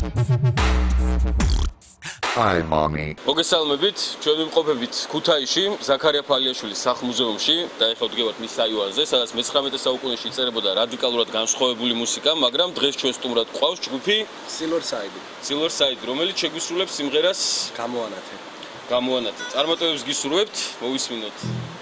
Aivani. მოგესალმებით, ჩვენ ვიმყოფებით ქუთაისში, ზაქარია ფალიაშვილის სახლ-მუზეუმში და ეხლა ვდგებათ მის აივანზე, სადაც მე-19 საუკუნეში იწერებოდა რადიკალურად განსხვავებული მუსიკა, მაგრამ დღეს ჩვენ სტუმრად გვყავს ჯგუფი SilverSide, რომელიც შეგვისრულებს სიმღერას Gamoanate. წარმატებებს გისურვებთ, მოვისმინოთ.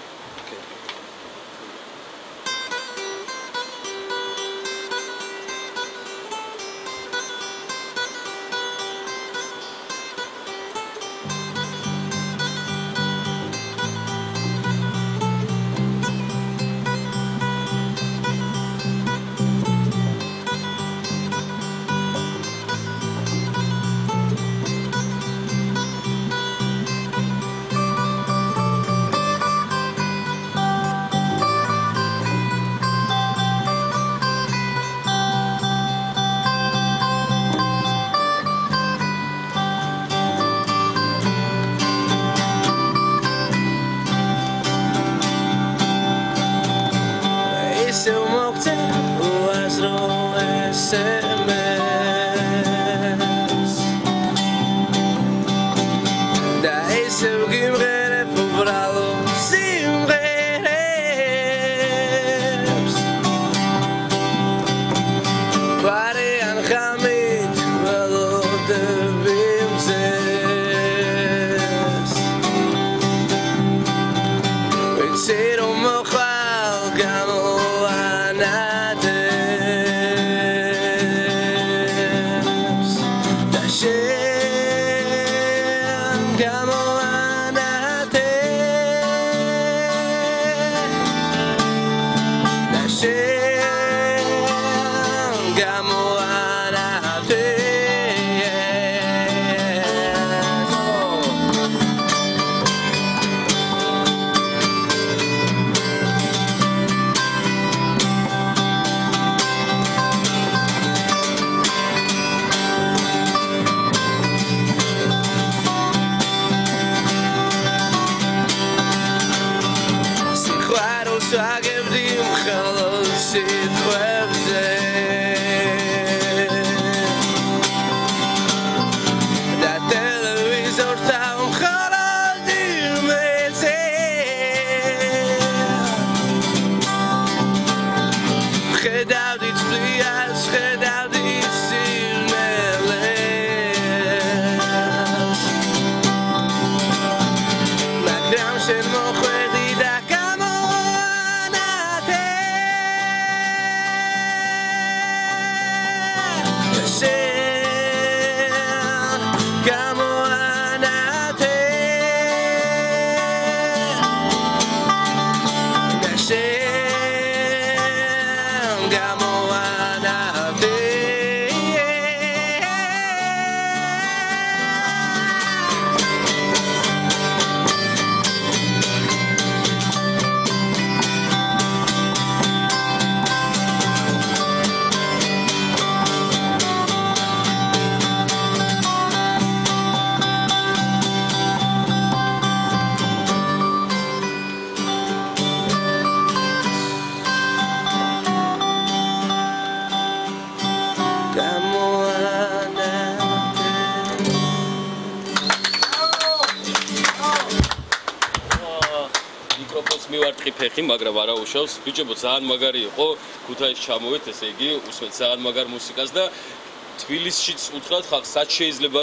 ფეხი, მაგრამ არა უშავს. ბიჭებო, ძალიან მაგარი იყო. ქუთაისში ჩამოვეთ, ესე იგი, უსმენთ ძალიან მაგარ მუსიკას და თბილისშიც უთხრათ ხალხს, რაც შეიძლება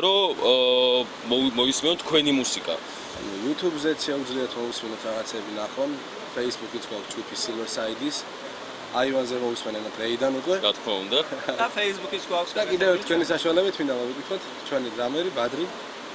რომ მოვისმენოთ თქვენი მუსიკა. YouTube-ზეც შეუძლიათ მოვისმინოთ რაღაცები ნახონ, Facebook-იც გვაქვს ჯგუფი SilverSide-ის. აივანზე მოვისმენენ დღეიდან უკვე. რა თქმა უნდა. და Facebook-იც გვაქვს. და კიდევ თქვენი საშუალებით მინდა მოგიკითხოთ, ჩვენი დრამერი badri.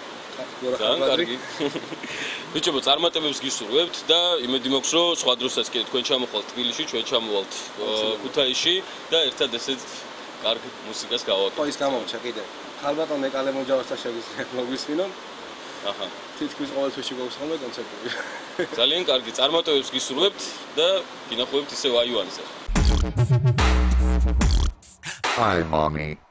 ძალიან კარგი. ბიჭებო, წარმატებებს გისურვებთ და იმედი მაქვს, რომ სხვა დროსაც კიდე თქვენ ჩამოხვალთ თბილისში, ჩვენ ჩამოვალთ ქუთაისში და ერთად ესეთ კარგ მუსიკას გავაკეთებთ. ხო, ის გამომჩა კიდე. ხალბატონ მეკალე მოჯავასთან შეგვიძლია მოგვისმინონ. აჰა. თითქმის ყოველ თვეში გვაქვს ხოლმე კონცერტები. ძალიან კარგი, წარმატებებს გისურვებთ და გინახავთ ისევ აივანზე. Aivani.